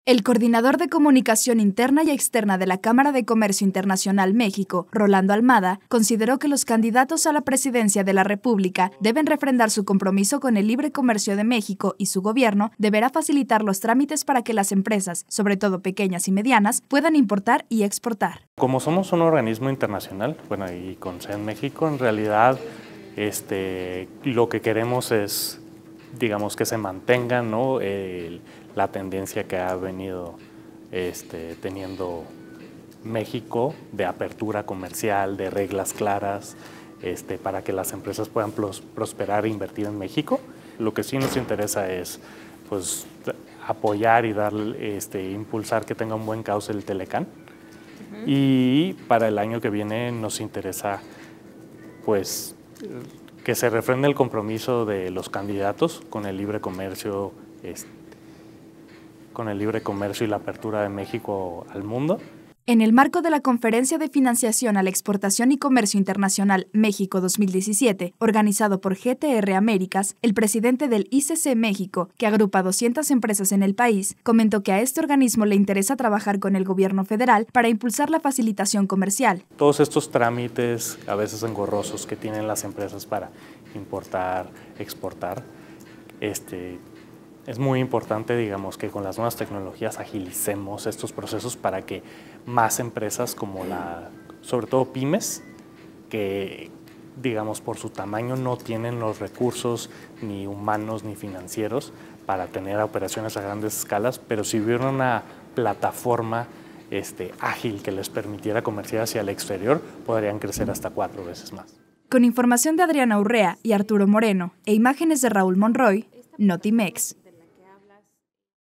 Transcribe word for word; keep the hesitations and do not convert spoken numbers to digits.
El coordinador de comunicación interna y externa de la Cámara de Comercio Internacional México, Rolando Almada, consideró que los candidatos a la presidencia de la República deben refrendar su compromiso con el libre comercio de México y su gobierno deberá facilitar los trámites para que las empresas, sobre todo pequeñas y medianas, puedan importar y exportar. Como somos un organismo internacional, bueno, y con sede en México, en realidad este, lo que queremos es, digamos, que se mantenga, ¿no? El, la tendencia que ha venido este, teniendo México de apertura comercial, de reglas claras, este, para que las empresas puedan prosperar e invertir en México. Lo que sí nos interesa es pues, apoyar y dar, este, impulsar que tenga un buen cauce el Telecán. Uh-huh. Y para el año que viene nos interesa pues, que se refrende el compromiso de los candidatos con el libre comercio, este, con el libre comercio y la apertura de México al mundo. En el marco de la Conferencia de Financiación a la Exportación y Comercio Internacional México dos mil diecisiete, organizado por G T R Américas, el presidente del I C C México, que agrupa doscientas empresas en el país, comentó que a este organismo le interesa trabajar con el gobierno federal para impulsar la facilitación comercial. Todos estos trámites, a veces engorrosos, que tienen las empresas para importar, exportar, este, es muy importante, digamos, que con las nuevas tecnologías agilicemos estos procesos para que más empresas como la, sobre todo pymes, que digamos por su tamaño no tienen los recursos ni humanos ni financieros para tener operaciones a grandes escalas, pero si hubiera una plataforma este, ágil que les permitiera comerciar hacia el exterior, podrían crecer hasta cuatro veces más. Con información de Adriana Urrea y Arturo Moreno e imágenes de Raúl Monroy, Notimex.